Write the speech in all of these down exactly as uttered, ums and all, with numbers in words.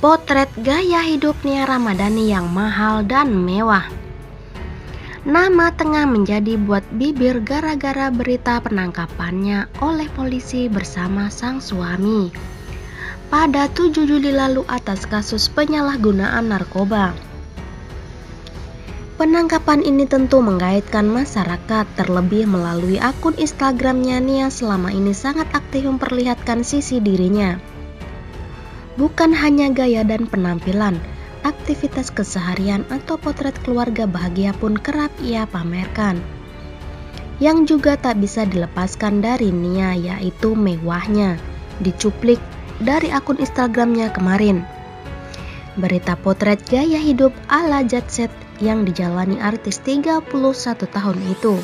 Potret gaya hidup Nia Ramadhani yang mahal dan mewah. Nama tengah menjadi buat bibir gara-gara berita penangkapannya oleh polisi bersama sang suami pada tujuh Juli lalu atas kasus penyalahgunaan narkoba. Penangkapan ini tentu menggaitkan masyarakat, terlebih melalui akun Instagramnya. Nia selama ini sangat aktif memperlihatkan sisi dirinya. Bukan hanya gaya dan penampilan, aktivitas keseharian atau potret keluarga bahagia pun kerap ia pamerkan. Yang juga tak bisa dilepaskan dari Nia yaitu mewahnya, dicuplik dari akun Instagramnya kemarin. Berita potret gaya hidup ala jet set yang dijalani artis tiga puluh satu tahun itu.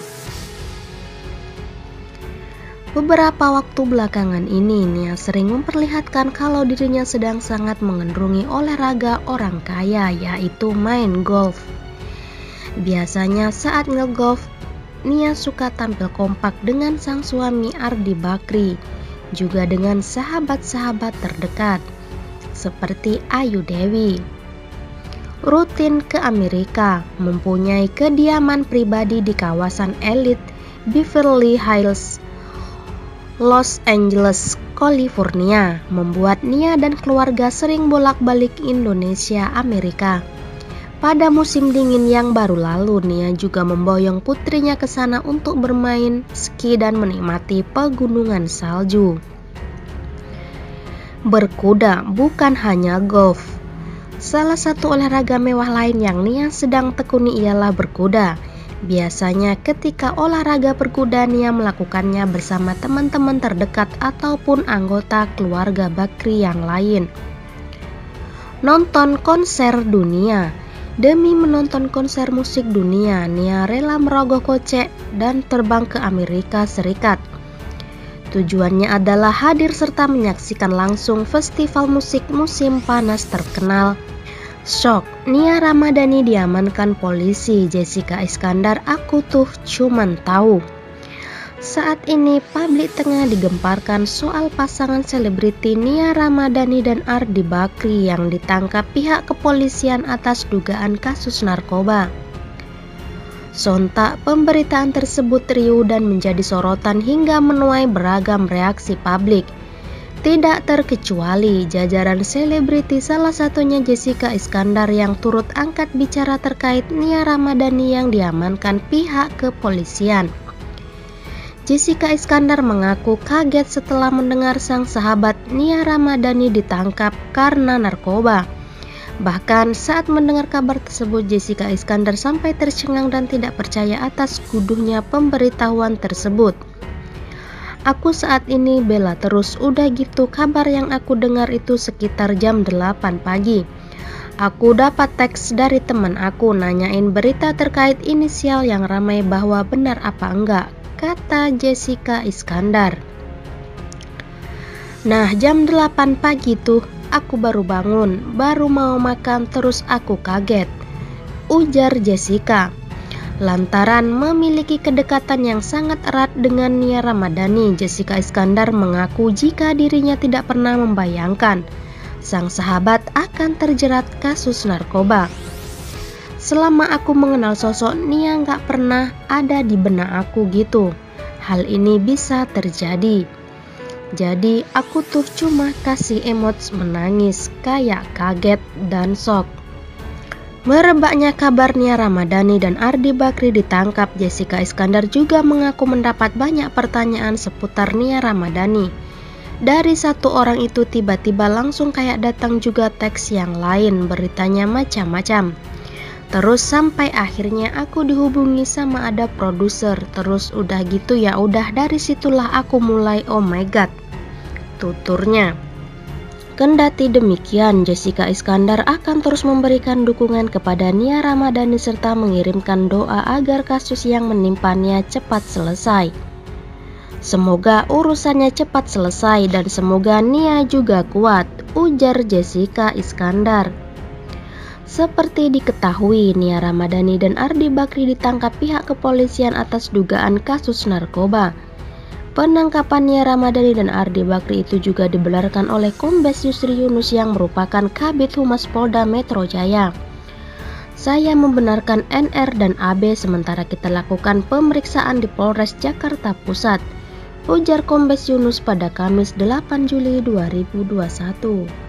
Beberapa waktu belakangan ini, Nia sering memperlihatkan kalau dirinya sedang sangat menggandrungi olahraga orang kaya, yaitu main golf. Biasanya saat nge-golf, Nia suka tampil kompak dengan sang suami Ardi Bakri, juga dengan sahabat-sahabat terdekat, seperti Ayu Dewi. Rutin ke Amerika, mempunyai kediaman pribadi di kawasan elit Beverly Hills, Los Angeles, California, membuat Nia dan keluarga sering bolak-balik Indonesia, Amerika. Pada musim dingin yang baru lalu, Nia juga memboyong putrinya ke sana untuk bermain ski dan menikmati pegunungan salju. Berkuda bukan hanya golf. Salah satu olahraga mewah lain yang Nia sedang tekuni ialah berkuda. Biasanya ketika olahraga berkuda, Nia melakukannya bersama teman-teman terdekat ataupun anggota keluarga Bakri yang lain. Nonton konser dunia. Demi menonton konser musik dunia, Nia rela merogoh kocek dan terbang ke Amerika Serikat. Tujuannya adalah hadir serta menyaksikan langsung festival musik musim panas terkenal. Shock, Nia Ramadhani diamankan polisi. Jessica Iskandar, aku tuh cuman tahu. Saat ini publik tengah digemparkan soal pasangan selebriti Nia Ramadhani dan Ardi Bakri yang ditangkap pihak kepolisian atas dugaan kasus narkoba. Sontak pemberitaan tersebut riuh dan menjadi sorotan hingga menuai beragam reaksi publik. Tidak terkecuali jajaran selebriti, salah satunya Jessica Iskandar yang turut angkat bicara terkait Nia Ramadhani yang diamankan pihak kepolisian. Jessica Iskandar mengaku kaget setelah mendengar sang sahabat Nia Ramadhani ditangkap karena narkoba. Bahkan saat mendengar kabar tersebut, Jessica Iskandar sampai tercengang dan tidak percaya atas guduhnya pemberitahuan tersebut. Aku saat ini bela terus, udah gitu kabar yang aku dengar itu sekitar jam delapan pagi. Aku dapat teks dari teman aku nanyain berita terkait inisial yang ramai bahwa benar apa enggak, kata Jessica Iskandar. Nah, jam delapan pagi tuh aku baru bangun, baru mau makan terus aku kaget, ujar Jessica. Lantaran memiliki kedekatan yang sangat erat dengan Nia Ramadhani, Jessica Iskandar mengaku jika dirinya tidak pernah membayangkan sang sahabat akan terjerat kasus narkoba. Selama aku mengenal sosok Nia gak pernah ada di benak aku gitu hal ini bisa terjadi. Jadi aku tuh cuma kasih emoji menangis kayak kaget dan shock. Merebaknya kabar Nia Ramadhani dan Ardi Bakri ditangkap, Jessica Iskandar juga mengaku mendapat banyak pertanyaan seputar Nia Ramadhani. Dari satu orang itu tiba-tiba langsung kayak datang juga teks yang lain, beritanya macam-macam. Terus sampai akhirnya aku dihubungi sama ada produser, terus udah gitu ya udah dari situlah aku mulai oh my god, tuturnya. Kendati demikian, Jessica Iskandar akan terus memberikan dukungan kepada Nia Ramadhani serta mengirimkan doa agar kasus yang menimpanya cepat selesai. Semoga urusannya cepat selesai dan semoga Nia juga kuat, ujar Jessica Iskandar. Seperti diketahui, Nia Ramadhani dan Ardi Bakri ditangkap pihak kepolisian atas dugaan kasus narkoba. Penangkapannya Ramadhani dan Ardi Bakri itu juga dibenarkan oleh Kombes Yusri Yunus yang merupakan Kabid Humas Polda Metro Jaya. Saya membenarkan N R dan A B sementara kita lakukan pemeriksaan di Polres Jakarta Pusat, ujar Kombes Yunus pada Kamis delapan Juli dua ribu dua puluh satu.